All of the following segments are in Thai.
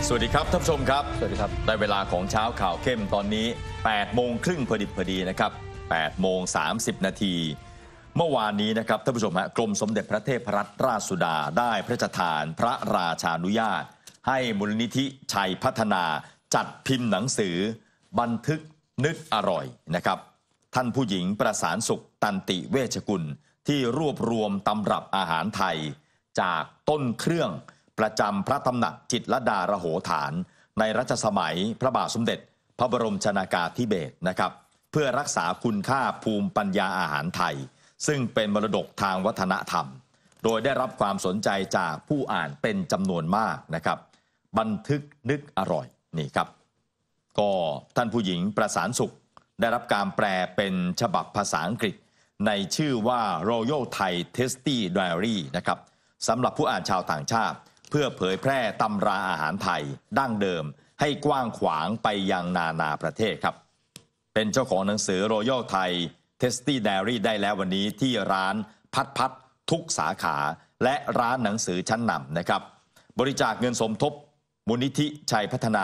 สวัสดีครับท่านผู้ชมครับสวัสดีครับได้เวลาของเช้าข่าวเข้มตอนนี้8โมงครึ่งพอดีนะครับ8โมง30นาทีเมื่อวานนี้นะครับท่านผู้ชมฮะกรมสมเด็จพระเทพรัตนราชสุดาได้พระราชทานพระราชานุญาตให้มูลนิธิชัยพัฒนาจัดพิมพ์หนังสือบันทึกนึกอร่อยนะครับท่านผู้หญิงประสานสุขตันติเวชกุลที่รวบรวมตำรับอาหารไทยจากต้นเครื่องประจำพระตำหนักจิตรลดาระโหฐานในรัชสมัยพระบาทสมเด็จพระบรมชนากาธิเบศรนะครับเพื่อรักษาคุณค่าภูมิปัญญาอาหารไทยซึ่งเป็นมรดกทางวัฒนธรรมโดยได้รับความสนใจจากผู้อ่านเป็นจำนวนมากนะครับบันทึกนึกอร่อยนี่ครับก็ท่านผู้หญิงประสานสุขได้รับการแปลเป็นฉบับภาษาอังกฤษในชื่อว่า Royal Thai Tasty Diary นะครับสำหรับผู้อ่านชาวต่างชาติเพื่อเผยแพร่ตำราอาหารไทยดั้งเดิมให้กว้างขวางไปยังนานาประเทศครับเป็นเจ้าของหนังสือ Royal Thai Tasty Diary ได้แล้ววันนี้ที่ร้านพัดทุกสาขาและร้านหนังสือชั้นนำนะครับบริจาคเงินสมทบมูลนิธิชัยพัฒนา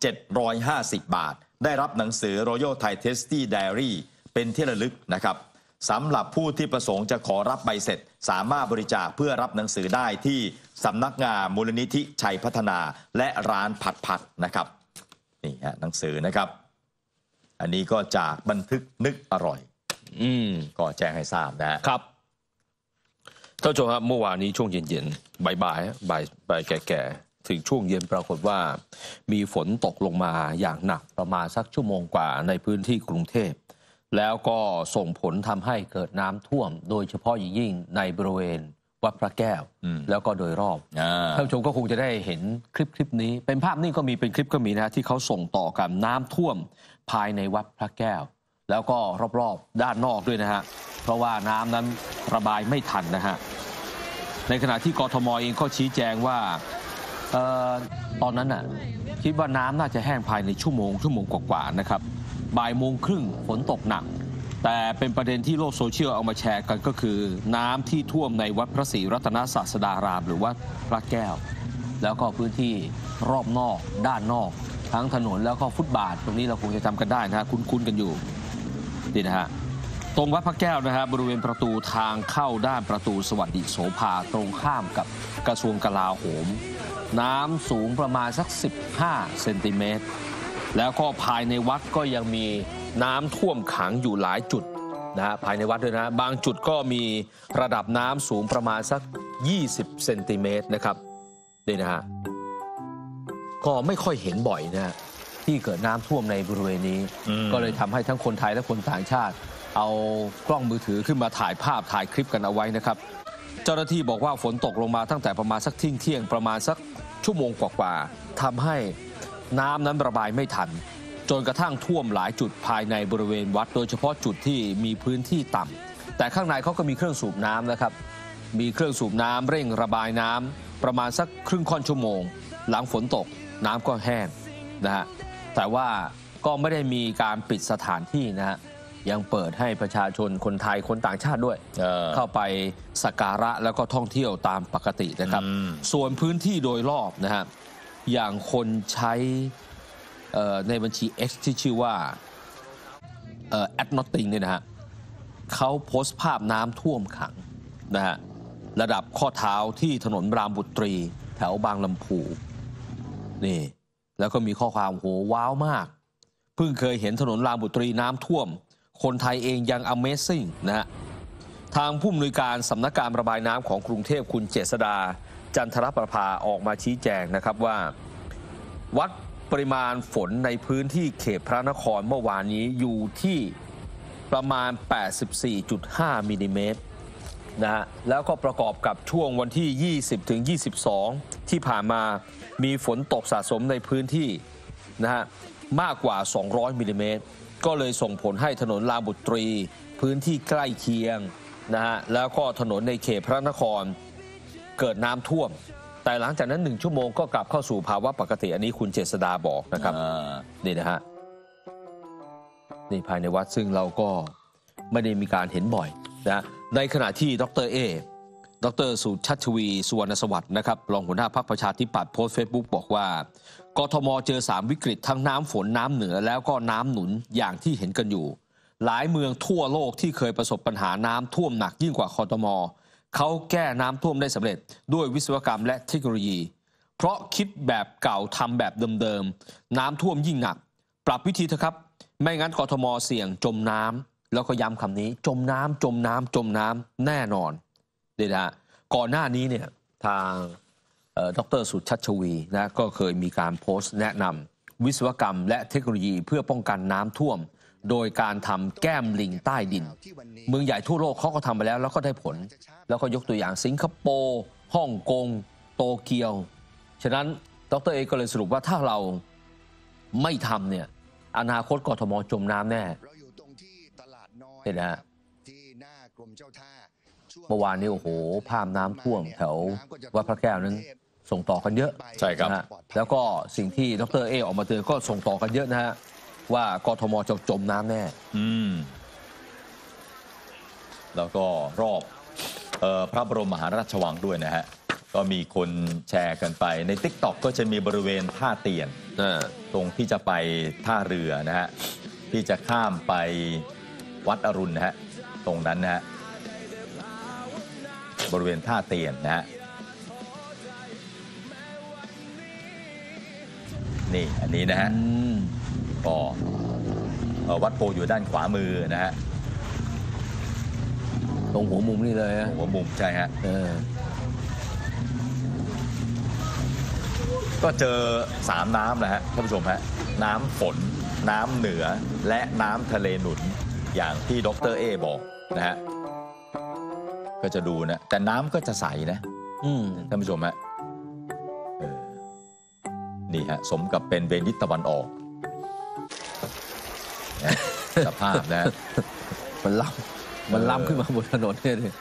750 บาทได้รับหนังสือ Royal Thai Tasty Diary เป็นที่ระลึกนะครับสำหรับผู้ที่ประสงค์จะขอรับใบเสร็จสามารถบริจาคเพื่อรับหนังสือได้ที่สำนักงานมูลนิธิชัยพัฒนาและร้านพัดนะครับนี่ฮะหนังสือนะครับอันนี้ก็จากบันทึกนึกอร่อยก็แจ้งให้ทราบนะครับท่านผู้ชมครับเมื่อวานนี้ช่วงเย็นๆบ่ายแก่ๆถึงช่วงเย็นปรากฏว่ามีฝนตกลงมาอย่างหนักประมาณสักชั่วโมงกว่าในพื้นที่กรุงเทพแล้วก็ส่งผลทำให้เกิดน้ำท่วมโดยเฉพาะอย่างยิ่งในบริเวณวัดพระแก้วแล้วก็โดยรอบท่านผู้ชมก็คงจะได้เห็นคลิปนี้เป็นภาพนิ่งก็มีเป็นคลิปก็มีนะที่เขาส่งต่อกันน้ำท่วมภายในวัดพระแก้วแล้วก็รอบๆด้านนอกด้วยนะฮะเพราะว่าน้ำนั้นระบายไม่ทันนะฮะในขณะที่กทมเองก็ชี้แจงว่าตอนนั้นน่ะคิดว่าน้ำน่าจะแห้งภายในชั่วโมงกว่าๆนะครับบ่ายโมงครึ่งฝนตกหนักแต่เป็นประเด็นที่โลกโซเชียลเอามาแชร์กันก็คือน้ำที่ท่วมในวัดพระศรีรัตนศาสดารามหรือว่าพระแก้วแล้วก็พื้นที่รอบนอกด้านนอกทั้งถนนแล้วก็ฟุตบาทตรงนี้เราคงจะจำกันได้นะฮะคุ้นกันอยู่นี่นะฮะตรงวัดพระแก้วนะฮะบริเวณประตูทางเข้าด้านประตูสวัสดิโสภาตรงข้ามกับกระทรวงกลาโหมน้ำสูงประมาณสัก15 เซนติเมตรแล้วก็ภายในวัดก็ยังมีน้ำท่วมขังอยู่หลายจุดนะฮะภายในวัดด้วยนะบางจุดก็มีระดับน้ำสูงประมาณสัก20 เซนติเมตรนะครับนี่นะฮะก็ไม่ค่อยเห็นบ่อยนะที่เกิดน้ำท่วมในบริเวณนี้ก็เลยทำให้ทั้งคนไทยและคนต่างชาติเอากล้องมือถือขึ้นมาถ่ายภาพถ่ายคลิปกันเอาไว้นะครับเจ้าหน้าที่บอกว่าฝนตกลงมาตั้งแต่ประมาณสักเที่ยงประมาณสักชั่วโมงกว่าๆทำให้น้ำนั้นระบายไม่ทันจนกระทั่งท่วมหลายจุดภายในบริเวณวัดโดยเฉพาะจุดที่มีพื้นที่ต่ำแต่ข้างในเขาก็มีเครื่องสูบน้ำนะครับมีเครื่องสูบน้ำเร่งระบายน้ำประมาณสักครึ่งค่อนชั่วโมงหลังฝนตกน้ำก็แห้งนะฮะแต่ว่าก็ไม่ได้มีการปิดสถานที่นะฮะยังเปิดให้ประชาชนคนไทยคนต่างชาติด้วยเข้าไปสักการะแล้วก็ท่องเที่ยวตามปกตินะครับส่วนพื้นที่โดยรอบนะฮะอย่างคนใช้ในบัญชี X ที่ชื่อว่า@nothing เนี่ยนะฮะเขาโพสต์ภาพน้ำท่วมขังนะฮะระดับข้อเท้าที่ถนนรามบุตรีแถวบางลำพูนี่แล้วก็มีข้อความโหว้าวมากเพิ่งเคยเห็นถนนรามบุตรีน้ำท่วมคนไทยเองยัง Amazing นะฮะทางผู้อำนวยการสำนักการระบายน้ำของกรุงเทพคุณเจษฎาจันทรประภาออกมาชี้แจงนะครับว่าวัดปริมาณฝนในพื้นที่เขตพระนครเมื่อวานนี้อยู่ที่ประมาณ 84.5 มิลลิเมตรนะฮะแล้วก็ประกอบกับช่วงวันที่ 20 ถึง 22 ที่ผ่านมามีฝนตกสะสมในพื้นที่นะฮะมากกว่า 200 มิลลิเมตรก็เลยส่งผลให้ถนนรามบุตรีพื้นที่ใกล้เคียงนะฮะแล้วก็ถนนในเขตพระนครเกิดน้ำท่วมแต่หลังจากนั้น1 ชั่วโมงก็กลับเข้าสู่ภาวะปกติอันนี้คุณเจษฎาบอกนะครับนี่นะฮะนี่ภายในวัดซึ่งเราก็ไม่ได้มีการเห็นบ่อยนะในขณะที่ดร.สุชัชวีสุวรรณสวัสดิ์นะครับรองหัวหน้าพรรคประชาธิปัตย์โพสต์เฟซบุ๊กบอกว่ากทมเจอ3วิกฤตทั้งน้ำฝนน้ำเหนือแล้วก็น้ำหนุนอย่างที่เห็นกันอยู่หลายเมืองทั่วโลกที่เคยประสบปัญหาน้ำท่วมหนักยิ่งกว่ากทมเขาแก้น้ำท่วมได้สำเร็จด้วยวิศวกรรมและเทคโนโลยีเพราะคิดแบบเก่าทำแบบเดิมๆน้ำท่วมยิ่งหนักปรับวิธีเถอะครับไม่งั้นกทมเสี่ยงจมน้ำแล้วก็ย้ำคำนี้จมน้ำแน่นอนเดี๋ยวนะก่อนหน้านี้เนี่ยทางดร.สุชัชวีนะก็เคยมีการโพสต์แนะนำวิศวกรรมและเทคโนโลยีเพื่อป้องกันน้ำท่วมโดยการทำแก้มลิงใต้ดินเมืองใหญ่ทั่วโลกเขาก็ทำไปแล้วก็ได้ผลแล้วก็ยกตัวอย่างสิงคโปร์ฮ่องกงโตเกียวฉะนั้นดร.เอก็เลยสรุปว่าถ้าเราไม่ทำเนี่ยอนาคตกทมจมน้ำแน่เห็นไหมฮะเมื่อวานนี้โอ้โหภาพน้ำท่วมแถววัดพระแก้วนั้นส่งต่อกันเยอะใช่ครับนะแล้วก็สิ่งที่ดร.เอออกมาเตือนก็ส่งต่อกันเยอะนะฮะว่ากทมจะจมน้ำแน่แล้วก็รอบพระบรมมหาราชวังด้วยนะฮะก็มีคนแชร์กันไปใน TikTok ก็จะมีบริเวณท่าเตียนตรงที่จะไปท่าเรือนะฮะที่จะข้ามไปวัดอรุณนะฮะตรงนั้นนะฮะบริเวณท่าเตียนนะฮะนี่อันนี้นะฮะก็วัดโพอยู่ด้านขวามือนะฮะตรงหัวมุมนี่เลยนะหัวมุมใช่ฮะก็เจอ3น้ำนะฮะท่านผู้ชมฮะน้ำฝนน้ำเหนือและน้ำทะเลหนุนอย่างที่ดร.เอบอกนะฮะก็จะดูนะแต่น้ำก็จะใสนะท่านผู้ชมฮะนี่ฮะสมกับเป็นเวนิสตะวันออกสภาพนะมันล้ำขึ้นมาบนถนนเนี่ยเลย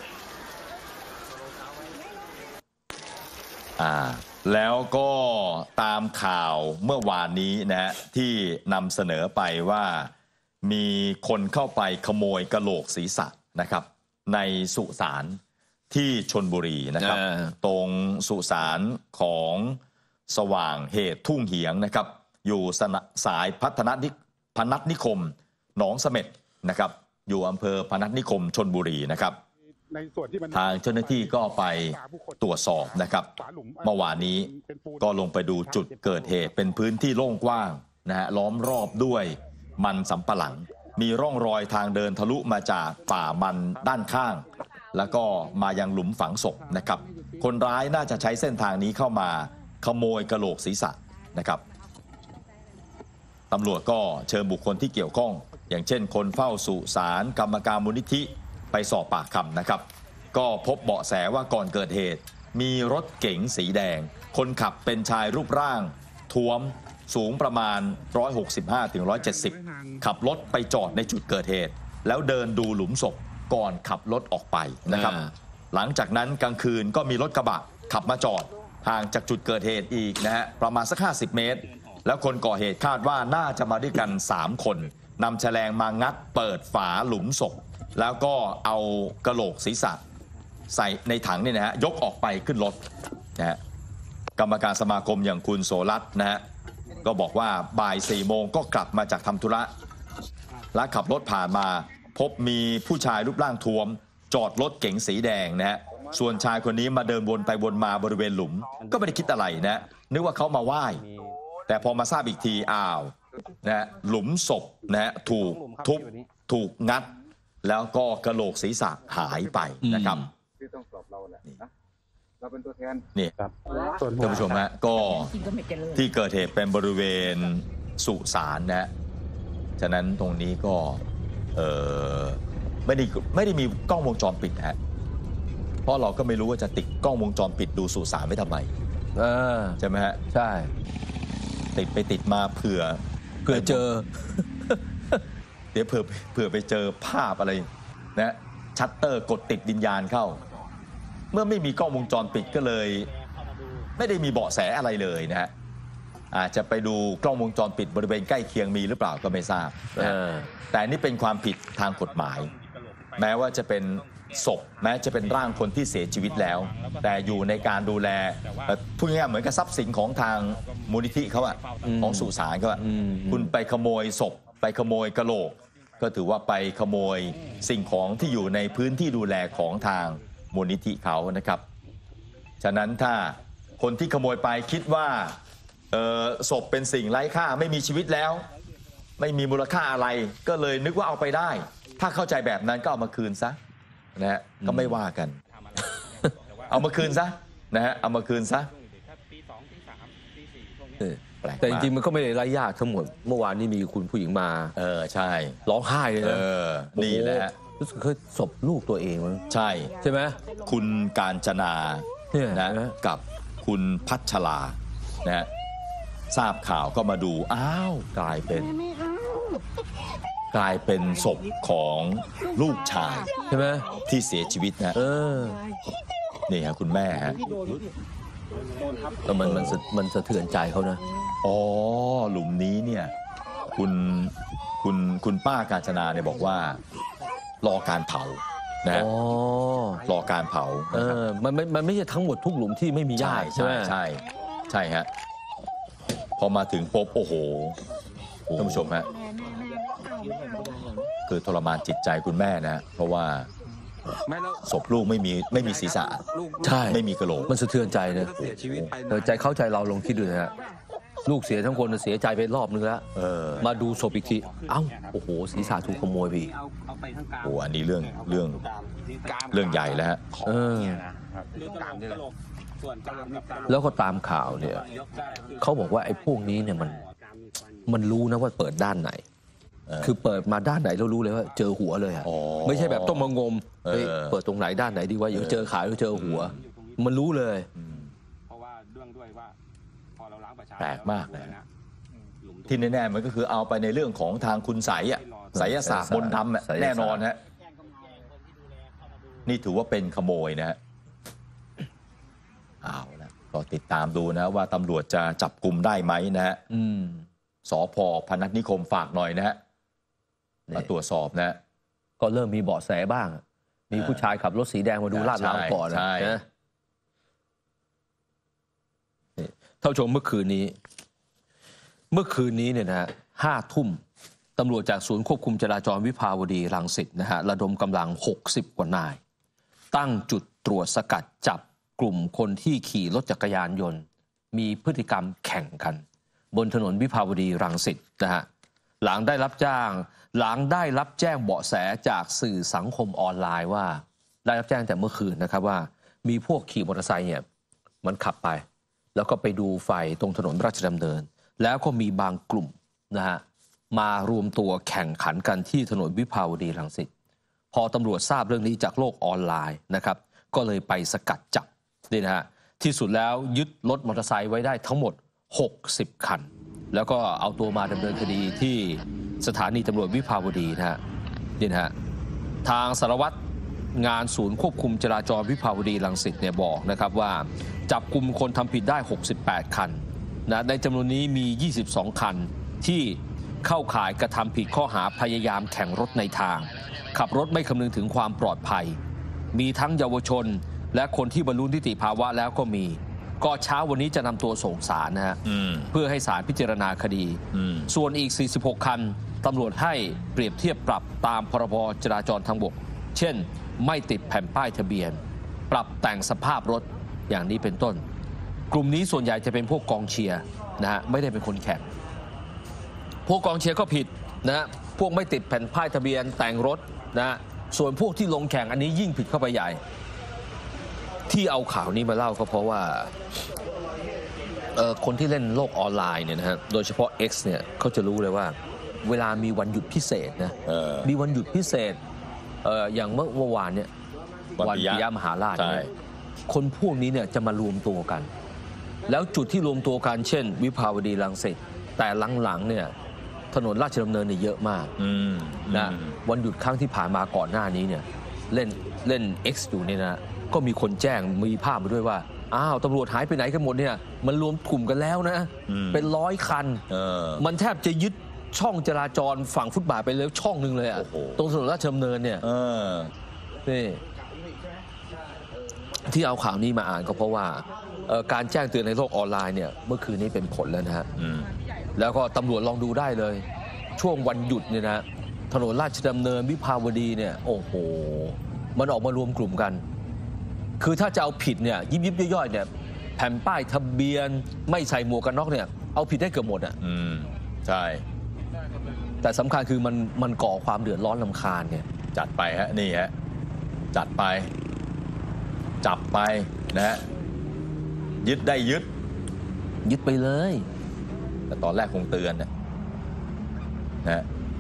แล้วก็ตามข่าวเมื่อวานนี้นะฮะที่นำเสนอไปว่ามีคนเข้าไปขโมยกะโหลกศีรษะนะครับในสุสานที่ชลบุรีนะครับตรงสุสานของสว่างเหตุทุ่งเหียงนะครับอยู่สายพนัสนิคมหนองเสม็ดนะครับอยู่อำเภอพนัสนิคมชลบุรีนะครับทางเจ้าหน้าที่ก็ไปตรวจสอบนะครับเมื่อวานนี้ก็ลงไปดูจุดเกิดเหตุเป็นพื้นที่โล่งกว้างนะฮะล้อมรอบด้วยมันสำปะหลังมีร่องรอยทางเดินทะลุมาจากป่ามันด้านข้างแล้วก็มายังหลุมฝังศพนะครับคนร้ายน่าจะใช้เส้นทางนี้เข้ามาขโมยกะโหลกศีรษะนะครับตำรวจก็เชิญบุคคลที่เกี่ยวข้องอย่างเช่นคนเฝ้าสุสานกรรมการมูลนิธิไปสอบปากคำนะครับก็พบเบาะแสว่าก่อนเกิดเหตุมีรถเก๋งสีแดงคนขับเป็นชายรูปร่างท้วมสูงประมาณ 165-170 ขับรถไปจอดในจุดเกิดเหตุแล้วเดินดูหลุมศพก่อนขับรถออกไปนะครับหลังจากนั้นกลางคืนก็มีรถกระบะขับมาจอดห่างจากจุดเกิดเหตุอีกนะฮะประมาณสัก50 เมตรแล้วคนก่อเหตุคาดว่าน่าจะมาด้วยกัน3 คนนำแฉลงมางัดเปิดฝาหลุมศพแล้วก็เอากะโหลกศีรษะใส่ในถังนี่นะฮะยกออกไปขึ้นรถนะฮะกรรมการสมาคมอย่างคุณโสรัตน์นะฮะก็บอกว่าบ่าย 4 โมงก็กลับมาจากทำธุระและขับรถผ่านมาพบมีผู้ชายรูปร่างท้วมจอดรถเก๋งสีแดงนะฮะส่วนชายคนนี้มาเดินวนไปวนมาบริเวณหลุมก็ไม่ได้คิดอะไรนะนึกว่าเขามาไหว้แต่พอมาทราบอีกทีอ้าวนะหลุมศพนะฮะถูกทุบถูกงัดแล้วก็กะโหลกศีรษะหายไปนะครับนี่ท่านผู้ชมฮะก็ที่เกิดเหตุเป็นบริเวณสุสานนะฉะนั้นตรงนี้ก็ไม่ได้มีกล้องวงจรปิดฮะเพราะเราก็ไม่รู้ว่าจะติดกล้องวงจรปิดดูสุสานไม่ทำไมใช่ไหมฮะใช่ติดไปติดมาเผื่อเจอเดี๋ยวเผื่อไปเจอภาพอะไรนะชัตเตอร์กดติดวิญญาณเข้าเมื่อไม่มีกล้องวงจรปิดก็เลยไม่ได้มีเบาะแสอะไรเลยนะฮะอาจจะไปดูกล้องวงจรปิดบริเวณใกล้เคียงมีหรือเปล่าก็ไม่ทราบแต่นี่เป็นความผิดทางกฎหมายแม้ว่าจะเป็นศพแม้จะเป็นร่างคนที่เสียชีวิตแล้ว แต่อยู่ในการดูแลพูดง่ายๆเหมือนกับทรัพย์สินของทางมูลนิธิเขาอะของสุสานเขาอะคุณไปขโมยศพไปขโมยกะโหลกก็ถือว่าไปขโมยสิ่งของที่อยู่ในพื้นที่ดูแลของทางมูลนิธิเขานะครับฉะนั้นถ้าคนที่ขโมยไปคิดว่าศพเป็นสิ่งไร้ค่าไม่มีชีวิตแล้วไม่มีมูลค่าอะไรก็เลยนึกว่าเอาไปได้ถ้าเข้าใจแบบนั้นก็เอามาคืนซะนะฮะก็ไม่ว่ากัน เอามาคืนซะนะฮะเอามาคืนซะแต่จริงๆมันก็ไม่ได้ไร้ยากทั้งหมดเมื่อวานนี้มีคุณผู้หญิงมาใช่ร้องไห้เลยนะนี่แหละรู้สึกเคยศพลูกตัวเองมั้งใช่ไหมคุณกาญจนานะกับคุณพัชรานะฮะทราบข่าวก็มาดูอ้าวกลายเป็นศพของลูกชายใช่ไหมที่เสียชีวิตนะนี่ฮะคุณแม่ฮะแล้วมันสะเทือนใจเขานะหลุมนี้เนี่ยคุณป้ากาญจนาเนี่ยบอกว่ารอการเผานะรอการเผามันไม่ใช่ทั้งหมดทุกหลุมที่ไม่มีญาติใช่ไหมใช่ฮะพอมาถึงปุ๊บโอ้โหท่านผู้ชมฮะคือทรมานจิตใจคุณแม่นะเพราะว่าศพลูกไม่มีศีรษะใช่ไม่มีกระโหลกมันสะเทือนใจนะใจเข้าใจเราลงคิดดูนะฮะลูกเสียทั้งคนเสียใจไปรอบนึงแล้วมาดูศพอีกทีโอ้โหศีรษะถูกขโมยไปโอ้อันนี้เรื่องใหญ่แล้วฮะแล้วก็ตามข่าวเนี่ยเขาบอกว่าไอ้พวกนี้เนี่ยมันรู้นะว่าเปิดด้านไหนคือเปิดมาด้านไหนเรารู้เลยว่าเจอหัวเลยไม่ใช่แบบต้องมางมเปิดตรงไหนด้านไหนดีว่าอย่าเจอขาหรือเจอหัวมันรู้เลยเพราะว่าด้วยว่าพอเราล้างประชาแปลกมากเลยที่แน่ๆมันก็คือเอาไปในเรื่องของทางคุณไสยไสยศาสตร์มนต์ธรรมแน่นอนฮะนี่ถือว่าเป็นขโมยนะฮะเอาละก็ติดตามดูนะว่าตำรวจจะจับกลุ่มได้ไหมนะฮะสภ.พนัสนิคมฝากหน่อยนะฮะมาตรวจสอบนะก็เริ่มมีเบาะแสบ้างมีผู้ชายขับรถสีแดงมาดูลาดราวก่อนนะท่านผู้ชมเมื่อคืนนี้เนี่ยนะ5 ทุ่มตำรวจจากศูนย์ควบคุมจราจรวิภาวดีรังสิตนะฮะระดมกำลัง60 กว่านายตั้งจุดตรวจสกัดจับกลุ่มคนที่ขี่รถจักรยานยนต์มีพฤติกรรมแข่งกันบนถนนวิภาวดีรังสิตนะฮะหลังได้รับแจ้งเบาะแสจากสื่อสังคมออนไลน์ว่าได้รับแจ้งแต่เมื่อคืนนะครับว่ามีพวกขี่มอเตอร์ไซค์เนี่ยมันขับไปแล้วก็ไปดูไฟตรงถนนราชดำเนินแล้วก็มีบางกลุ่มนะฮะมารวมตัวแข่งขันกันที่ถนนวิภาวดีรังสิตพอตำรวจทราบเรื่องนี้จากโลกออนไลน์นะครับก็เลยไปสกัดจับนี่นะฮะที่สุดแล้วยึดรถมอเตอร์ไซค์ไว้ได้ทั้งหมด60 คันแล้วก็เอาตัวมาดำเนินคดีที่สถานีตำรวจวิภาวดีนะฮะนี่นะฮะทางสารวัตรงานศูนย์ควบคุมจราจรวิภาวดีรังสิตเนี่ยบอกนะครับว่าจับกลุ่มคนทำผิดได้68 คันนะในจำนวนนี้มี 22 คันที่เข้าข่ายกระทำผิดข้อหาพยายามแข่งรถในทางขับรถไม่คำนึงถึงความปลอดภัยมีทั้งเยาวชนและคนที่บรรลุนิติภาวะแล้วก็มีก็เช้าวันนี้จะนำตัวส่งศาลนะฮะเพื่อให้ศาลพิจารณาคดีส่วนอีก46 คันตำรวจให้เปรียบเทียบปรับตามพรบจราจรทางบกเช่นไม่ติดแผ่นป้ายทะเบียนปรับแต่งสภาพรถอย่างนี้เป็นต้นกลุ่มนี้ส่วนใหญ่จะเป็นพวกกองเชียร์นะฮะไม่ได้เป็นคนแข่งพวกกองเชียร์ก็ผิดนะพวกไม่ติดแผ่นป้ายทะเบียนแต่งรถนะส่วนพวกที่ลงแข่งอันนี้ยิ่งผิดเข้าไปใหญ่ที่เอาข่าวนี้มาเล่าก็เพราะว่าคนที่เล่นโลกออนไลน์เนี่ยนะฮะโดยเฉพาะ X เนี่ยเขาจะรู้เลยว่าเวลามีวันหยุดพิเศษนะมีวันหยุดพิเศษอย่างเมื่อวานเนี่ยวันปิยมหาราชเนี่ยคนพวกนี้เนี่ยจะมารวมตัวกันแล้วจุดที่รวมตัวกันเช่นวิภาวดีรังสิตแต่หลังๆเนี่ยถนนราชดำเนินเนี่ยเยอะมากนะวันหยุดครั้งที่ผ่านมาก่อนหน้านี้เนี่ยเล่น X อยู่เนี่ยนะก็มีคนแจ้งมีภาพมาด้วยว่าอ้าวตำรวจหายไปไหนกันหมดเนี่ยมันรวมกลุ่มกันแล้วนะเป็น100 คันมันแทบจะยึดช่องจราจรฝั่งฟุตบาทไปเลยช่องหนึ่งเลยอ่ะโอ้โหตรงถนนราชดำเนินเนี่ย นี่ที่เอาข่าวนี้มาอ่านก็เพราะว่าการแจ้งเตือนในโลกออนไลน์เนี่ยเมื่อคืนนี้เป็นผลแล้วนะฮะแล้วก็ตำรวจลองดูได้เลย ช่วงวันหยุดเนี่ยนะถนนราชดำเนินวิภาวดีเนี่ยโอ้โหมันออกมารวมกลุ่มกัน คือถ้าจะเอาผิดเนี่ยยิบย่อยๆเนี่ยแผ่นป้ายทะเบียนไม่ใส่หมวกกันน็อกเนี่ยเอาผิดได้เกือบหมดอ่ะใช่แต่สำคัญคือมันก่อความเดือดร้อนรำคาญเนี่ยจัดไปฮะนี่ฮะจัดไปจับไปนะฮะยึดได้ยึดยึดไปเลยแต่ตอนแรกคงเตือนนะฮะ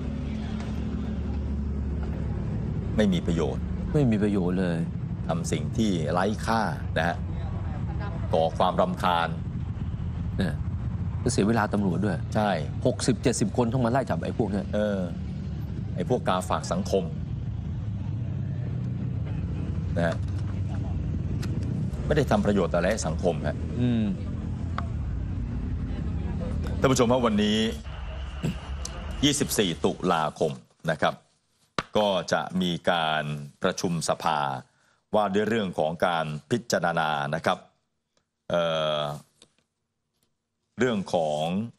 ไม่มีประโยชน์ไม่มีประโยชน์เลยทำสิ่งที่ไร้ค่านะฮะก่อความรำคาญเนี่ยจะเสียเวลาตำรวจด้วยใช่ 60-70 คนต้องมาไล่จับไอ้พวกเนี้ยไอ้พวกกาฝากสังคมนะฮะไม่ได้ทำประโยชน์อะไรให้สังคมฮะท่านผู้ชมว่าวันนี้ 24 ตุลาคมนะครับก็จะมีการประชุมสภาว่าด้วยเรื่องของการพิจารณานะครับเรื่องของ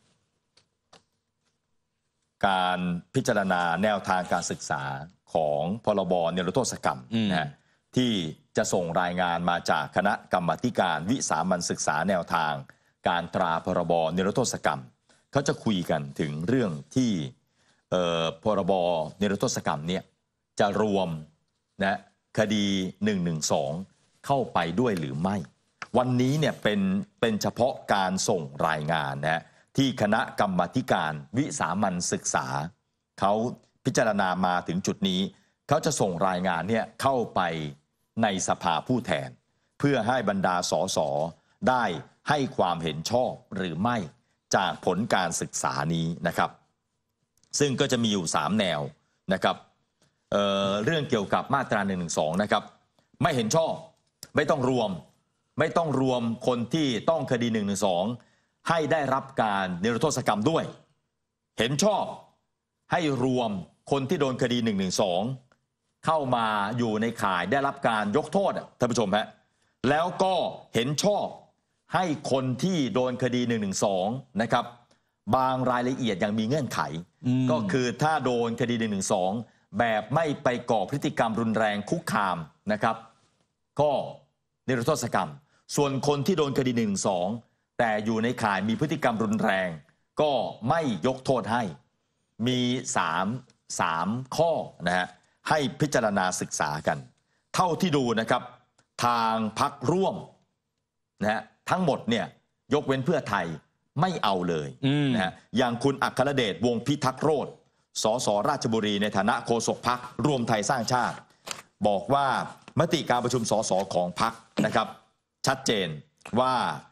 การพิจารณาแนวทางการศึกษาของพรบนิรโทษกรรมนะฮะที่จะส่งรายงานมาจากคณะกรรมาธิการวิสามัญศึกษาแนวทางการตราพรบนิรโทษกรรมเขาจะคุยกันถึงเรื่องที่พรบนิรโทษกรรมเนี่ยจะรวมนะคดี 112 เข้าไปด้วยหรือไม่วันนี้เนี่ยเป็นเฉพาะการส่งรายงานนะที่คณะกรรมาธิการวิสามัญศึกษาเขาพิจารณามาถึงจุดนี้เขาจะส่งรายงานเนี่ยเข้าไปในสภาผู้แทนเพื่อให้บรรดาสสได้ให้ความเห็นชอบหรือไม่จากผลการศึกษานี้นะครับซึ่งก็จะมีอยู่3แนวนะครับเรื่องเกี่ยวกับมาตรา112นะครับไม่เห็นชอบไม่ต้องรวมคนที่ต้องคดี112ให้ได้รับการนิรโทษกรรมด้วยเห็นชอบให้รวมคนที่โดนคดี112เข้ามาอยู่ในข่ายได้รับการยกโทษท่านผู้ชมฮะแล้วก็เห็นชอบให้คนที่โดนคดี112นะครับบางรายละเอียดยังมีเงื่อนไขก็คือถ้าโดนคดี112แบบไม่ไปก่อพฤติกรรมรุนแรงคุกคามนะครับก็นิรโทษกรรมส่วนคนที่โดนคดี112แต่อยู่ในข่ายมีพฤติกรรมรุนแรงก็ไม่ยกโทษให้มี3ข้อนะฮะให้พิจารณาศึกษากันเท่าที่ดูนะครับทางพรรคร่วมนะฮะทั้งหมดเนี่ยยกเว้นเพื่อไทยไม่เอาเลยนะฮะอย่างคุณอัครเดชวงศ์พิทักษ์โรจน์สสราชบุรีในฐานะโฆษกพรรครวมไทยสร้างชาติบอกว่ามติการประชุมสสของพรรคนะครับชัดเจนว่า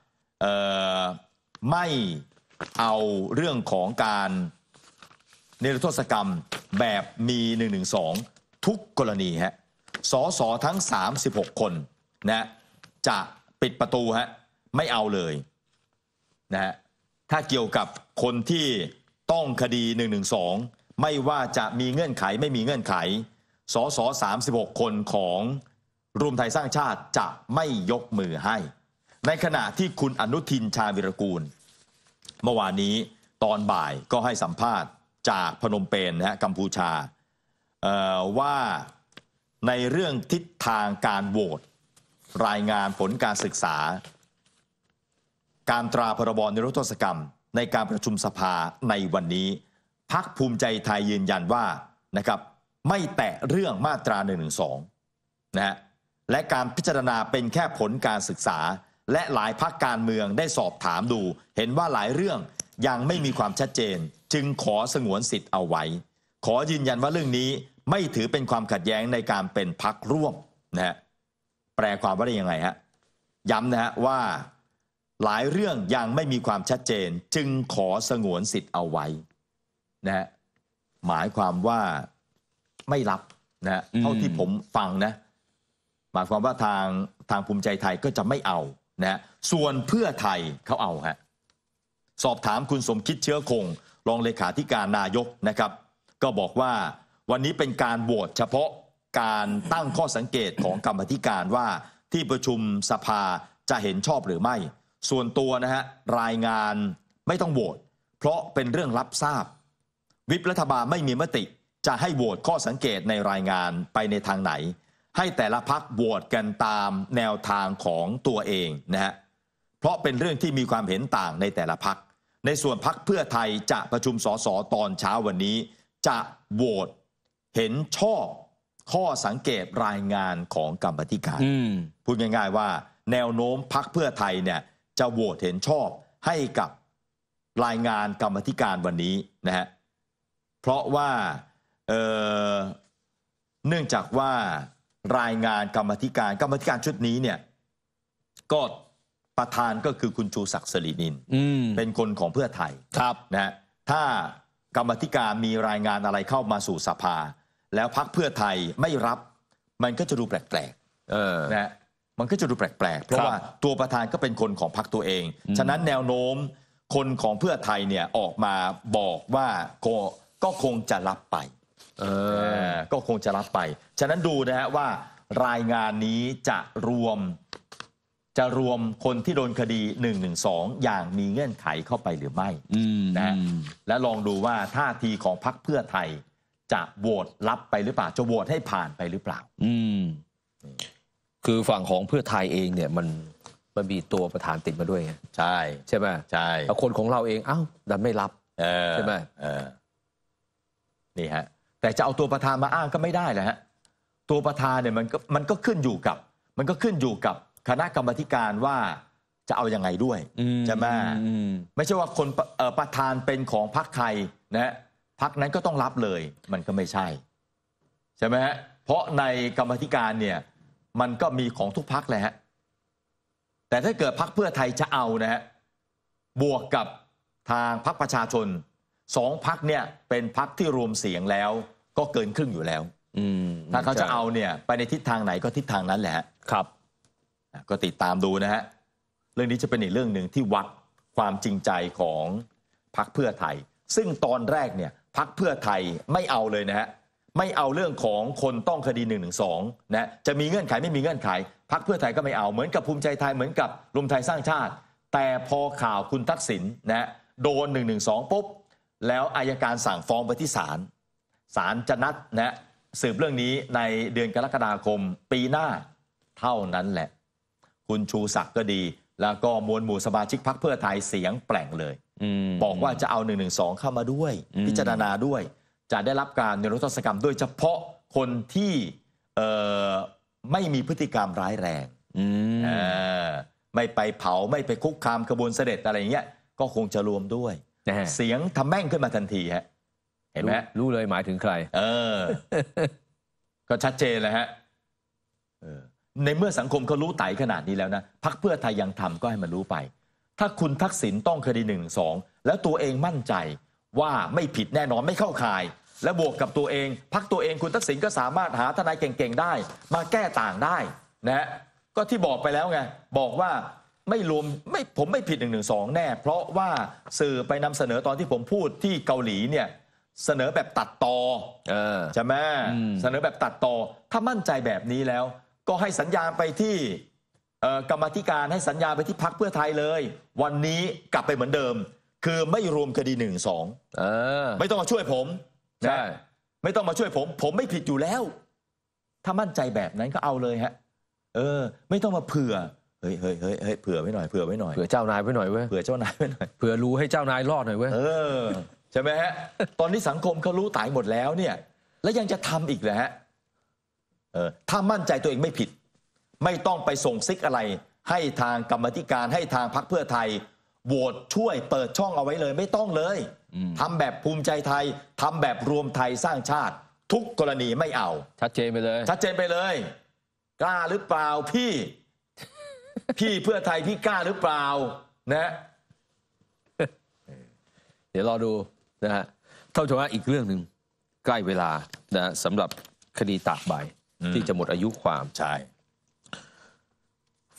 ไม่เอาเรื่องของการนิรโทษกรรมแบบมี112ทุกกรณีฮะสสทั้ง36คนนะจะปิดประตูฮะไม่เอาเลยนะฮะถ้าเกี่ยวกับคนที่ต้องคดี112ไม่ว่าจะมีเงื่อนไขไม่มีเงื่อนไขสส36คนของรวมไทยสร้างชาติจะไม่ยกมือให้ในขณะที่คุณอนุทินชาญวิรากูลเมื่อวานนี้ตอนบ่ายก็ให้สัมภาษณ์จากพนมเปญนะฮะกัมพูชาว่าในเรื่องทิศทางการโหวตรายงานผลการศึกษาการตราพรบนิรโทษกรรมในการประชุมสภาในวันนี้พรรคภูมิใจไทยยืนยันว่านะครับไม่แตะเรื่องมาตรา112นะฮะและการพิจารณาเป็นแค่ผลการศึกษาและหลายพรรคการเมืองได้สอบถามดูเห็นว่าหลายเรื่องยังไม่มีความชัดเจนจึงขอสงวนสิทธิ์เอาไว้ขอยืนยันว่าเรื่องนี้ไม่ถือเป็นความขัดแย้งในการเป็นพรรคร่วมนะฮะแปลความว่าได้ยังไงฮะย้ำนะฮะว่าหลายเรื่องยังไม่มีความชัดเจนจึงขอสงวนสิทธิ์เอาไว้นะฮะหมายความว่าไม่รับนะฮะเท่าที่ผมฟังนะหมายความว่าทางภูมิใจไทยก็จะไม่เอานะฮะส่วนเพื่อไทยเขาเอาฮะสอบถามคุณสมคิดเชื้อคงรองเลขาธิการนายกนะครับก็บอกว่าวันนี้เป็นการโหวตเฉพาะการตั้งข้อสังเกตของกรรมาธิการว่าที่ประชุมสภาจะเห็นชอบหรือไม่ส่วนตัวนะฮะรายงานไม่ต้องโหวตเพราะเป็นเรื่องรับทราบวิปรัฐบาลไม่มีมติจะให้โหวตข้อสังเกตในรายงานไปในทางไหนให้แต่ละพรรคโหวตกันตามแนวทางของตัวเองนะฮะเพราะเป็นเรื่องที่มีความเห็นต่างในแต่ละพรรคในส่วนพรรคเพื่อไทยจะประชุมสสตอนเช้าวันนี้จะโหวตเห็นชอบข้อสังเกตรายงานของกรรมาธิการพูดง่ายๆว่าแนวโน้มพรรคเพื่อไทยเนี่ยจะโหวตเห็นชอบให้กับรายงานกรรมาธิการวันนี้นะฮะเพราะว่าเนื่องจากว่ารายงานกรรมาธิการชุดนี้เนี่ยก็ประธานก็คือคุณชูศักดิ์สิรินินเป็นคนของเพื่อไทยครับนะฮะถ้ากรรมาธิการมีรายงานอะไรเข้ามาสู่สภาแล้วพรรคเพื่อไทยไม่รับมันก็จะดูแปลกๆนะฮะมันก็จะดูแปลกๆเพราะว่าตัวประธานก็เป็นคนของพรรคตัวเองฉะนั้นแนวโน้มคนของเพื่อไทยเนี่ยออกมาบอกว่าก็คงจะรับไปก็คงจะรับไปฉะนั้นดูนะฮะว่ารายงานนี้จะรวมคนที่โดนคดี112อย่างมีเงื่อนไขเข้าไปหรือไม่นะและลองดูว่าท่าทีของพรรคเพื่อไทยจะโหวตรับไปหรือเปล่าจะโหวตให้ผ่านไปหรือเปล่าคือฝั่งของเพื่อไทยเองเนี่ยมันมีตัวประธานติดมาด้วยไงใช่ไหมใช่แล้วคนของเราเองดันไม่รับใช่ไหมนี่ฮะแต่จะเอาตัวประธานมาอ้างก็ไม่ได้แหละฮะตัวประธานเนี่ยมันก็ขึ้นอยู่กับคณะกรรมาธิการว่าจะเอายังไงด้วยใช่ไหมไม่ใช่ว่าคนประธานเป็นของพรรคใครนะพรรคนั้นก็ต้องรับเลยมันก็ไม่ใช่ใช่ไหมฮะเพราะในกรรมาธิการเนี่ยมันก็มีของทุกพรรคเลยฮะแต่ถ้าเกิดพรรคเพื่อไทยจะเอานะฮะบวกกับทางพรรคประชาชน2 พรรคเนี่ยเป็นพรรคที่รวมเสียงแล้วก็เกินครึ่งอยู่แล้วถ้าเขาจะเอาเนี่ยไปในทิศทางไหนก็ทิศทางนั้นแหละครับก็ติดตามดูนะฮะเรื่องนี้จะเป็นอีกเรื่องหนึ่งที่วัดความจริงใจของพรรคเพื่อไทยซึ่งตอนแรกเนี่ยพรรคเพื่อไทยไม่เอาเลยนะฮะไม่เอาเรื่องของคนต้องคดี112นะจะมีเงื่อนไขไม่มีเงื่อนไขพรรคเพื่อไทยก็ไม่เอาเหมือนกับภูมิใจไทยเหมือนกับรวมไทยสร้างชาติแต่พอข่าวคุณทักษิณนะโดน112ปุ๊บแล้วอัยการสั่งฟ้องไปที่ศาลจะนัดนะสืบเรื่องนี้ในเดือนกรกฎาคมปีหน้าเท่านั้นแหละคุณชูศักดิ์ก็ดีแล้วก็มวลหมู่สมาชิกพรรคเพื่อไทยเสียงแปลงเลยบอกว่าจะเอา112เข้ามาด้วยพิจารณาด้วยจะได้รับการนิรโทษกรรมโดยเฉพาะคนที่ไม่มีพฤติกรรมร้ายแรงไม่ไปเผาไม่ไปคุกคามขบวนเสด็จอะไรอย่างเงี้ยก็คงจะรวมด้วยเสียงทำแม่งขึ้นมาทันทีฮะเห็นไหมรู้เลยหมายถึงใครก็ชัดเจนเลยฮะในเมื่อสังคมเขารู้ไต่ขนาดนี้แล้วนะพรรคเพื่อไทยยังทำก็ให้มันรู้ไปถ้าคุณทักษิณต้องคดี112แล้วตัวเองมั่นใจว่าไม่ผิดแน่นอนไม่เข้าข่ายและบวกกับตัวเองพรรคตัวเองคุณทักษิณก็สามารถหาทนายเก่งๆได้มาแก้ต่างได้นะก็ที่บอกไปแล้วไงบอกว่าไม่รวมผมไม่ผิด112แน่เพราะว่าสื่อไปนำเสนอตอนที่ผมพูดที่เกาหลีเนี่ยเสนอแบบตัดต่อใช่ไหมเสนอแบบตัดต่อถ้ามั่นใจแบบนี้แล้วก็ให้สัญญาณไปที่กรรมาธิการให้สัญญาณไปที่พรรคเพื่อไทยเลยวันนี้กลับไปเหมือนเดิมคือไม่รวมคดี112ไม่ต้องมาช่วยผมใช่ไม่ต้องมาช่วยผมไม่ผิดอยู่แล้วถ้ามั่นใจแบบนั้นก็เอาเลยฮะไม่ต้องมาเผื่อเฮ้ยเผื่อไว้หน่อยเผื่อเจ้านายไว้หน่อยเว้ยเผื่อเจ้านายไว้หน่อยเผื่อรู้ให้เจ้านายรอดหน่อยเว้ยใช่ไหมฮะตอนนี้สังคมเขารู้ไต่หมดแล้วเนี่ยแล้วยังจะทำอีกเหรอฮะถ้ามั่นใจตัวเองไม่ผิดไม่ต้องไปส่งซิกอะไรให้ทางกรรมาธิการให้ทางพรรคเพื่อไทยโหวตช่วยเปิดช่องเอาไว้เลยไม่ต้องเลยทำแบบภูมิใจไทยทำแบบรวมไทยสร้างชาติทุกกรณีไม่เอาชัดเจนไปเลยกล้าหรือเปล่าพี่เพื่อไทยพี่กล้าหรือเปล่านะเดี๋ยวรอดูนะฮะเท่ากับว่าอีกเรื่องหนึ่งใกล้เวลานะสำหรับคดีตากใบที่จะหมดอายุความใช่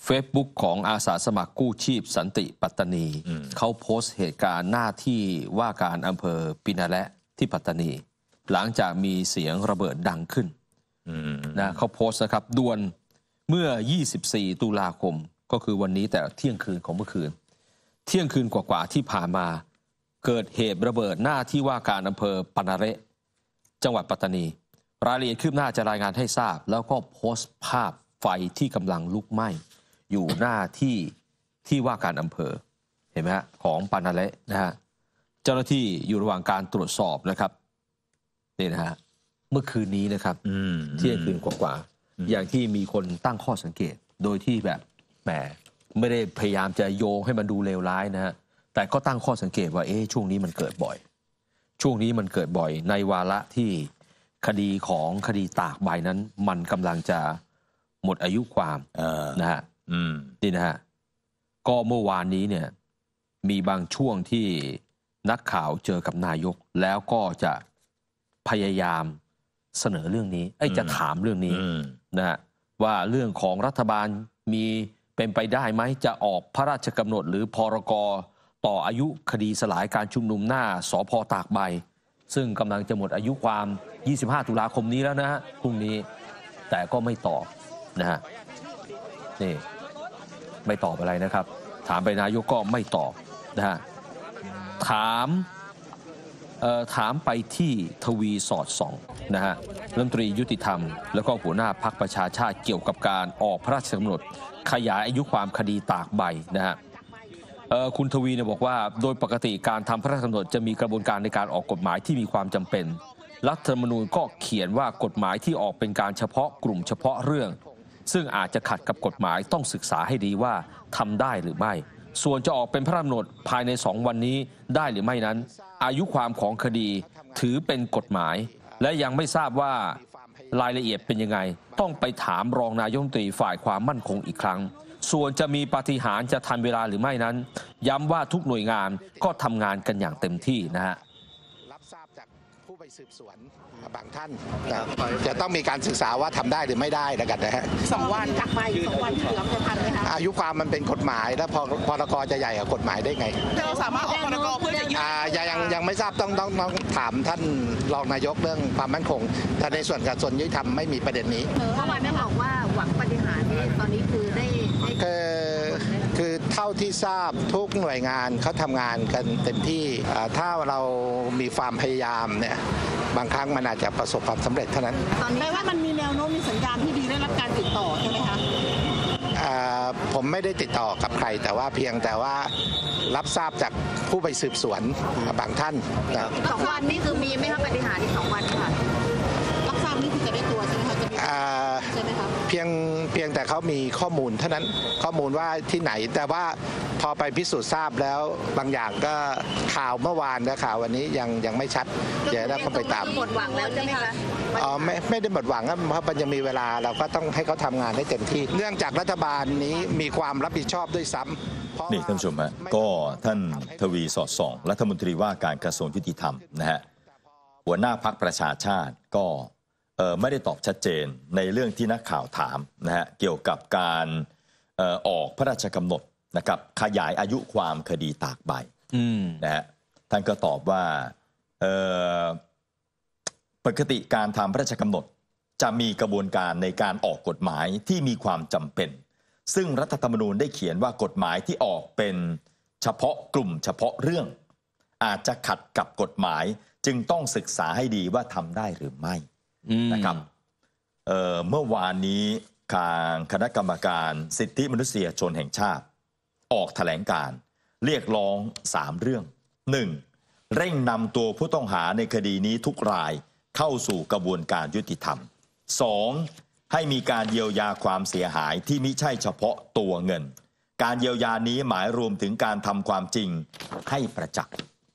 Facebook ของอาสาสมัครกู้ชีพสันติปัตตานีเขาโพสต์เหตุการณ์หน้าที่ว่าการอำเภอปินาแระที่ปัตตานีหลังจากมีเสียงระเบิดดังขึ้นนะเขาโพสต์นะครับด่วนเมื่อ 24 ตุลาคมก็คือวันนี้แต่เที่ยงคืนของเมื่อคืนเที่ยงคืนกว่าๆที่ผ่านมาเกิดเหตุระเบิดหน้าที่ว่าการอำเภอปานาเระจังหวัดปัตตานีรายละเอียดคืบหน้าจะรายงานให้ทราบแล้วก็โพสต์ภาพไฟที่กำลังลุกไหม้อยู่หน้าที่ว่าการอำเภอเห็นไหมฮะของปานาเระนะฮะเจ้าหน้าที่อยู่ระหว่างการตรวจสอบนะครับนี่นะฮะเมื่อคืนนี้นะครับเที่ยงคืนกว่าๆอย่างที่มีคนตั้งข้อสังเกตโดยที่แบบแหมไม่ได้พยายามจะโยงให้มันดูเลวร้ายนะฮะแต่ก็ตั้งข้อสังเกตว่าช่วงนี้มันเกิดบ่อยช่วงนี้มันเกิดบ่อยในวาระที่คดีตากใบนั้นมันกำลังจะหมดอายุความนะฮะนี่นะฮะก็เมื่อวานนี้เนี่ยมีบางช่วงที่นักข่าวเจอกับนายกแล้วก็จะพยายามเสนอเรื่องนี้จะถามเรื่องนี้นะฮะว่าเรื่องของรัฐบาลมีเป็นไปได้ไหมจะออกพระราชกำหนดหรือพรกต่ออายุคดีสลายการชุมนุมหน้าสภ.ตากใบซึ่งกำลังจะหมดอายุความ25 ตุลาคมนี้แล้วนะฮะพรุ่งนี้แต่ก็ไม่ตอบนะฮะนี่ไม่ตอบอะไรนะครับถามไปนายกก็ไม่ตอบนะฮะถามไปที่ทวีสอดส่องนะฮะรัฐมนตรียุติธรรมแล้วก็หัวหน้าพรรคประชาชาติเกี่ยวกับการออกพระราชกำหนดขยายอายุความคดีตากใบนะฮะคุณทวีเนี่ยบอกว่าโดยปกติการทำพระราชกำหนดจะมีกระบวนการในการออกกฎหมายที่มีความจำเป็นรัฐธรรมนูญก็เขียนว่ากฎหมายที่ออกเป็นการเฉพาะกลุ่มเฉพาะเรื่องซึ่งอาจจะขัดกับกฎหมายต้องศึกษาให้ดีว่าทำได้หรือไม่ส่วนจะออกเป็นพระราชกำหนดภายใน2 วันนี้ได้หรือไม่นั้นอายุความของคดีถือเป็นกฎหมายและยังไม่ทราบว่ารายละเอียดเป็นยังไงต้องไปถามรองนายกรัฐมนตรีฝ่ายความมั่นคงอีกครั้งส่วนจะมีปาฏิหาริย์จะทันเวลาหรือไม่นั้นย้ำว่าทุกหน่วยงานก็ทำงานกันอย่างเต็มที่นะฮะรับทราบจากผู้ไปสืบสวนบางท่านจะต้องมีการศึกษาว่าทำได้หรือไม่ได้แล้วกันนะฮะ 2 วันจากไป2 วันที่เหลือจะทันไหมคะอายุความมันเป็นกฎหมายแล้วพรกจะใหญ่กว่ากฎหมายได้ไงเราสามารถออกพรกเพื่อจะยังไม่ทราบต้องถามท่านรองนายกเรื่องความมั่นคงแต่ในส่วนกระทรวงยุติธรรมไม่มีประเด็นนี้เมื่อวานได้บอกว่าหวังปฏิหารย์ตอนนี้คือได้คือเท่าที่ทราบทุกหน่วยงานเขาทำงานกันเต็มที่ถ้าเรามีความพยายามเนี่ยบางครั้งมันอาจจะประสบความสำเร็จเท่านั้นตอนนี้แปลว่ามันมีแนวโน้มมีสัญญาณที่ดีได้รับการติดต่อใช่ไหมคะผมไม่ได้ติดต่อกับใครแต่ว่าเพียงแต่ว่ารับทราบจากผู้ไปสืบสวนบางท่าน 2 วันนี่คือมีไหมคะปฏิหารย์ที่2 วันค่ะรับทราบนี่คือจะได้ตัวใช่ไหมคะจะมีใช่ไหมคะเพียงแต่เขามีข้อมูลเท่านั้นข้อมูลว่าที่ไหนแต่ว่าพอไปพิสูจน์ทราบแล้วบางอย่างก็ข่าวเมื่อวานและข่าววันนี้ยังไม่ชัดเดี๋ยวเราก็ไปตามหมดหวังแล้วใช่ไหมคะไม่ได้หมดหวังเพราะมันยังมีเวลาเราก็ต้องให้เขาทำงานให้เต็มที่เนื่องจากรัฐบาลนี้มีความรับผิดชอบด้วยซ้ำนี่ท่านผู้ชมฮะก็ท่านทวีสอดส่องรัฐมนตรีว่าการกระทรวงยุติธรรมนะฮะหัวหน้าพรรคประชาชาติก็ไม่ได้ตอบชัดเจนในเรื่องที่นักข่าวถามนะฮะเกี่ยวกับการออกพระราชกำหนดนะครับขยายอายุความคดีตากใบนะฮะท่านก็ตอบว่าปกติการทำพระราชกำหนดจะมีกระบวนการในการออกกฎหมายที่มีความจำเป็นซึ่งรัฐธรรมนูญได้เขียนว่ากฎหมายที่ออกเป็นเฉพาะกลุ่มเฉพาะเรื่องอาจจะขัดกับกฎหมายจึงต้องศึกษาให้ดีว่าทำได้หรือไม่นะครับเมื่อวานนี้ทางคณะกรรมการสิทธิมนุษยชนแห่งชาติออกแถลงการเรียกร้อง3 เรื่อง 1. เร่งนำตัวผู้ต้องหาในคดีนี้ทุกรายเข้าสู่กระบวนการยุติธรรม 2. ให้มีการเยียวยาความเสียหายที่มิใช่เฉพาะตัวเงินการเยียวยานี้หมายรวมถึงการทำความจริงให้ประจักษ์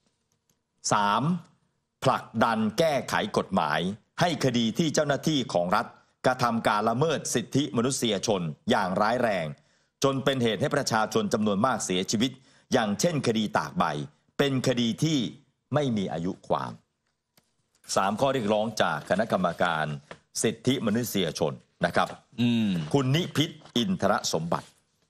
3. ผลักดันแก้ไขกฎหมายให้คดีที่เจ้าหน้าที่ของรัฐกระทำการละเมิดสิทธิมนุษยชนอย่างร้ายแรงจนเป็นเหตุให้ประชาชนจำนวนมากเสียชีวิตอย่างเช่นคดีตากใบเป็นคดีที่ไม่มีอายุความ3 ข้อเรียกร้องจากคณะกรรมการสิทธิมนุษยชนนะครับคุณนิพิษอินทรสมบัติ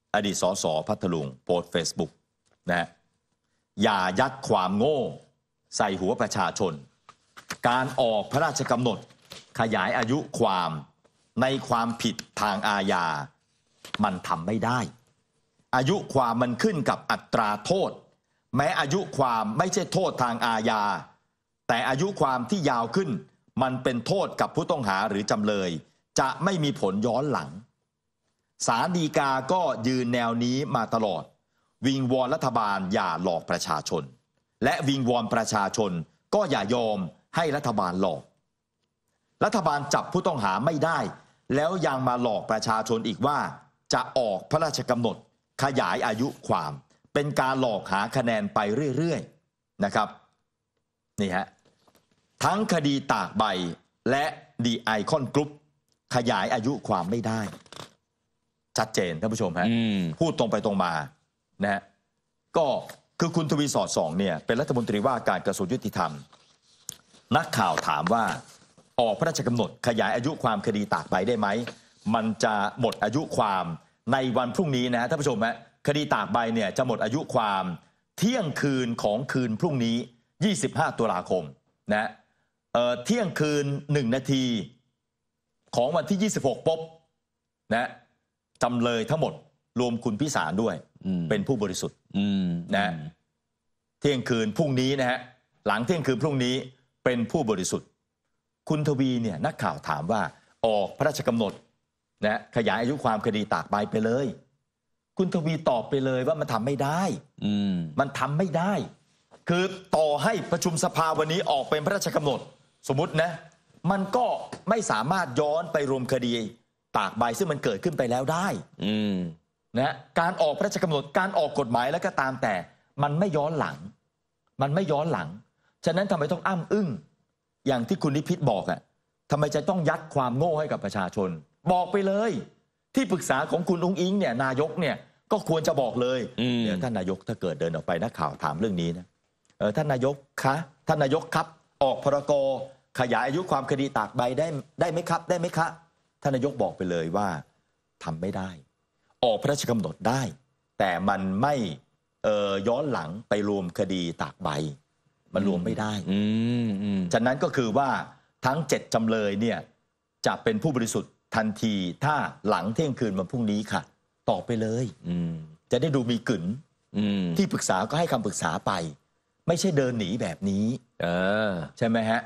อดีตสสพัทลุงโพสต์ Facebook นะฮะอย่ายัดความโง่ใส่หัวประชาชนการออกพระราชกำหนดขยายอายุความในความผิดทางอาญามันทำไม่ได้อายุความมันขึ้นกับอัตราโทษแม้อายุความไม่ใช่โทษทางอาญาแต่อายุความที่ยาวขึ้นมันเป็นโทษกับผู้ต้องหาหรือจำเลยจะไม่มีผลย้อนหลังศาลฎีกาก็ยืนแนวนี้มาตลอดวิงวอนรัฐบาลอย่าหลอกประชาชนและวิงวอนประชาชนก็อย่ายอมให้รัฐบาลหลอกรัฐบาลจับผู้ต้องหาไม่ได้แล้วยังมาหลอกประชาชนอีกว่าจะออกพระราชกำหนดขยายอายุความเป็นการหลอกหาคะแนนไปเรื่อยๆนะครับนี่ฮะทั้งคดีตากใบและดีไอคอนกรุ๊ปขยายอายุความไม่ได้ชัดเจนท่านผู้ชมฮะพูดตรงไปตรงมานะฮะก็คือคุณทวีสอดส่องเนี่ยเป็นรัฐมนตรีว่าการกระทรวงยุติธรรมนักข่าวถามว่าออกพระราชกำหนดขยายอายุความคดีตากใบได้ไหมมันจะหมดอายุความในวันพรุ่งนี้นะท่านผู้ชมฮะคดีตากใบเนี่ยจะหมดอายุความเที่ยงคืนของคืนพรุ่งนี้25ตุลาคมนะเที่ยงคืน1 นาทีของวันที่26ปุ๊บนะจำเลยทั้งหมดรวมคุณพิสารด้วยเป็นผู้บริสุทธิ์นะเที่ยงคืนพรุ่งนี้นะฮะหลังเที่ยงคืนพรุ่งนี้เป็นผู้บริสุทธิ์คุณทวีเนี่ยนักข่าวถามว่าออกพระราชกำหนดนะขยายอายุความคดีตากใบไปเลยคุณทวีตอบไปเลยว่ามันทำไม่ได้มันทำไม่ได้คือต่อให้ประชุมสภาวันนี้ออกเป็นพระราชกำหนดสมมุตินะมันก็ไม่สามารถย้อนไปรวมคดีตากใบซึ่งมันเกิดขึ้นไปแล้วได้นะการออกพระราชกำหนดการออกกฎหมายแล้วก็ตามแต่มันไม่ย้อนหลังมันไม่ย้อนหลังฉะนั้นทำไมต้องอ้ำอึ้งอย่างที่คุณนิพิษบอกอ่ะทำไมจะต้องยัดความโง่ให้กับประชาชนบอกไปเลยที่ปรึกษาของคุณอุ้งอิงเนี่ยนายกเนี่ยก็ควรจะบอกเลยเดี๋ยวท่านนายกถ้าเกิดเดินออกไปนักข่าวถามเรื่องนี้นะท่านนายกคะท่านนายกครับออกพรกขยายอายุความคดีตากใบได้ไหมครับได้ไหมคะท่านนายกบอกไปเลยว่าทำไม่ได้ออกพระราชกำหนดได้แต่มันไม่ย้อนหลังไปรวมคดีตากใบมันรวมไม่ได้ฉะนั้นก็คือว่าทั้ง7จำเลยเนี่ยจะเป็นผู้บริสุทธิ์ทันทีถ้าหลังเที่ยงคืนวันพรุ่งนี้ค่ะตอบไปเลยจะได้ดูมีกึ๋นที่ปรึกษาก็ให้คำปรึกษาไปไม่ใช่เดินหนีแบบนี้ใช่ไหมฮะ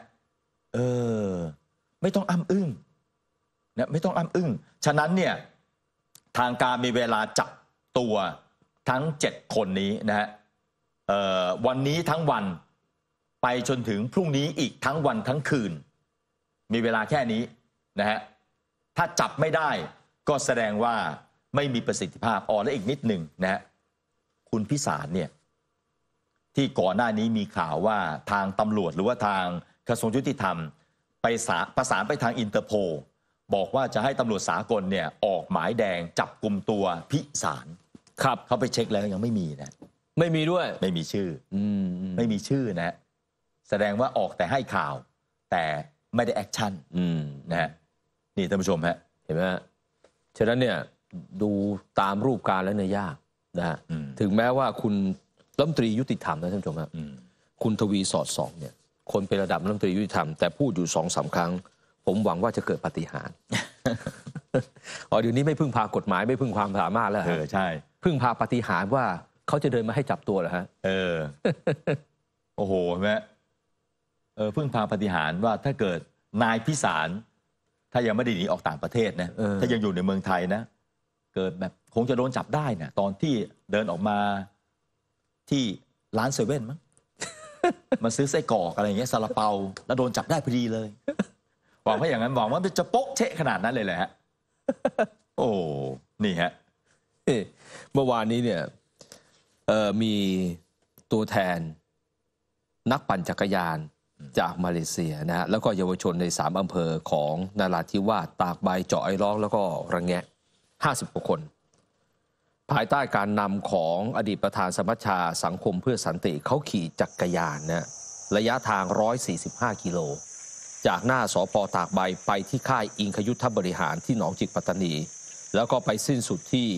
ไม่ต้องอ้ำอึ้งนะไม่ต้องอ้ำอึ้งฉะนั้นเนี่ยทางการมีเวลาจับตัวทั้ง7คนนี้นะฮะวันนี้ทั้งวันไปจนถึงพรุ่งนี้อีกทั้งวันทั้งคืนมีเวลาแค่นี้นะฮะถ้าจับไม่ได้ก็แสดงว่าไม่มีประสิทธิภาพและอีกนิดหนึ่งนะฮะคุณพิสารเนี่ยที่ก่อนหน้านี้มีข่าวว่าทางตำรวจหรือว่าทางกระทรวงยุติธรรมไปประสานไปทางอินเตอร์โพลบอกว่าจะให้ตำรวจสากลเนี่ยออกหมายแดงจับกลุ่มตัวพิสารครับเขาไปเช็คแล้วยังไม่มีนะไม่มีด้วยไม่มีชื่อไม่มีชื่อนะแสดงว่าออกแต่ให้ข่าวแต่ไม่ได้แอคชั่นนะฮะนี่ท่านผู้ชมฮะเห็นไหมฮะฉะนั้นเนี่ยดูตามรูปการแล้วเนี่ยยากนะฮะถึงแม้ว่าคุณรัฐมนตรียุติธรรมนะท่านผู้ชมครับคุณทวีสอดส่องเนี่ยคนเป็นระดับรัฐมนตรียุติธรรมแต่พูดอยู่2-3 ครั้งผมหวังว่าจะเกิดปาฏิหาริย์เดี๋ยวนี้ไม่พึ่งพากฎหมายไม่พึ่งความสามารถแล้วใช่พึ่งพาปาฏิหาริย์ว่าเขาจะเดินมาให้จับตัวเหรอฮะโอ้โหแม่พึ่งพาปาฏิหาริย์ว่าถ้าเกิดนายพิสารถ้ายังไม่ได้หนีออกต่างประเทศนะถ้ายังอยู่ในเมืองไทยนะเกิดแบบคงจะโดนจับได้นะตอนที่เดินออกมาที่ร้านเซเว่นมั้งมาซื้อไส้กรอกอะไรอย่างเงี้ยซาลาเปาแล้วโดนจับได้พอดีเลยหวังว่าอย่างนั้นหวังว่าจะโป๊ะเชะขนาดนั้นเลยแหละฮะโอ้นี่ฮะเมื่อวานนี้เนี่ยมีตัวแทนนักปั่นจักรยานจากมาเลเซียนะฮะแล้วก็เยาวชนใน3อำเภอของนราธิวาสตากใบเจาะไอร้องแล้วก็ระแงะ50 กว่าคนภายใต้การนำของอดีตประธานสมัชชาสังคมเพื่อสันติเขาขี่จักรยานนะระยะทาง145 กิโลจากหน้าสภ.ตากใบไปที่ค่ายอิงคยุทธบริหารที่หนองจิกปัตตานีแล้วก็ไปสิ้นสุดที่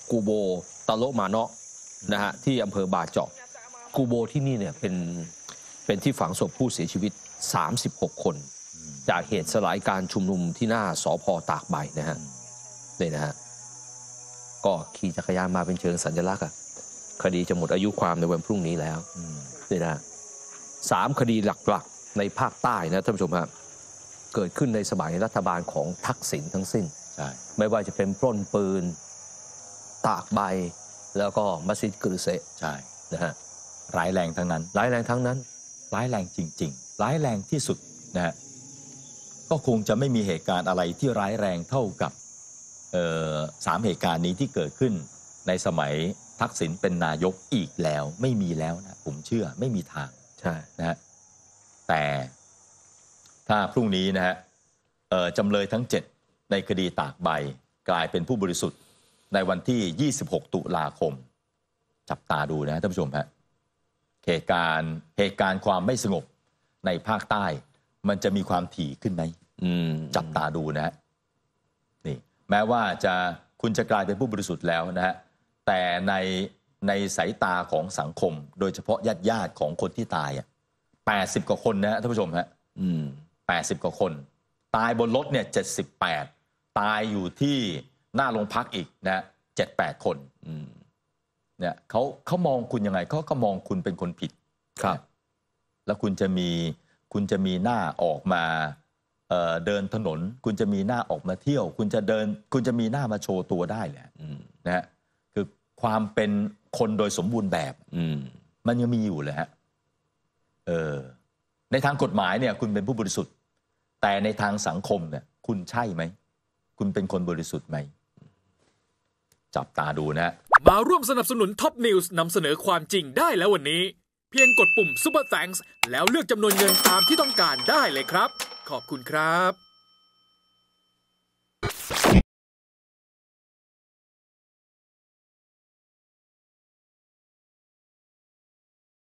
กูโบตะโลมาเนาะนะฮะที่อำเภอบาเจาะกูโบที่นี่เนี่ยเป็นที่ฝังศพผู้เสียชีวิต36 คนจากเหตุสลายการชุมนุมที่หน้าสภ.ตากใบนะฮะนี่นะฮะก็ขี่จักรยานมาเป็นเชิงสัญลักษณ์คดีจะหมดอายุความในวันพรุ่งนี้แล้วนี่นะ3 คดีหลักๆในภาคใต้นะท่านผู้ชมครับเกิดขึ้นในสมัยรัฐบาลของทักษิณทั้งสิ้นไม่ว่าจะเป็นปล้นปืนตากใบแล้วก็มัสยิดกฤเซใช่นะฮะร้ายแรงทั้งนั้นร้ายแรงทั้งนั้นร้ายแรงจริงๆร้ายแรงที่สุดนะฮะก็คงจะไม่มีเหตุการณ์อะไรที่ร้ายแรงเท่ากับ3 เหตุการณ์นี้ที่เกิดขึ้นในสมัยทักษิณเป็นนายกอีกแล้วไม่มีแล้วนะผมเชื่อไม่มีทางใช่นะฮะแต่ถ้าพรุ่งนี้นะฮะจำเลยทั้ง7ในคดีตากใบกลายเป็นผู้บริสุทธิ์ในวันที่26 ตุลาคมจับตาดูนะท่านผู้ชมฮะเหตุการณ์ความไม่สงบในภาคใต้มันจะมีความถี่ขึ้นไหมจับตาดูนะฮะนี่แม้ว่าคุณจะกลายเป็นผู้บริสุทธิ์แล้วนะฮะแต่ในสายตาของสังคมโดยเฉพาะญาติของคนที่ตาย80 กว่าคนนะฮะท่านผู้ชมฮะ80 กว่าคนตายบนรถเนี่ย78ตายอยู่ที่หน้าโรงพักอีกนะ7-8 คนเนี่ยเขามองคุณยังไงเขาก็มองคุณเป็นคนผิดครับแล้วคุณจะมีหน้าออกมาเดินถนนคุณจะมีหน้าออกมาเที่ยวคุณจะมีหน้ามาโชว์ตัวได้แหละนะฮะคือความเป็นคนโดยสมบูรณ์แบบมันยังมีอยู่เลยฮะในทางกฎหมายเนี่ยคุณเป็นผู้บริสุทธิ์แต่ในทางสังคมเนี่ยคุณใช่ไหมคุณเป็นคนบริสุทธิ์ไหมจับตาดูนะมาร่วมสนับสนุนท็อปนิวส์นำเสนอความจริงได้แล้ววันนี้เพียงกดปุ่ม Super Thanks แล้วเลือกจำนวนเงินตามที่ต้องการได้เลยครับขอบคุณครับ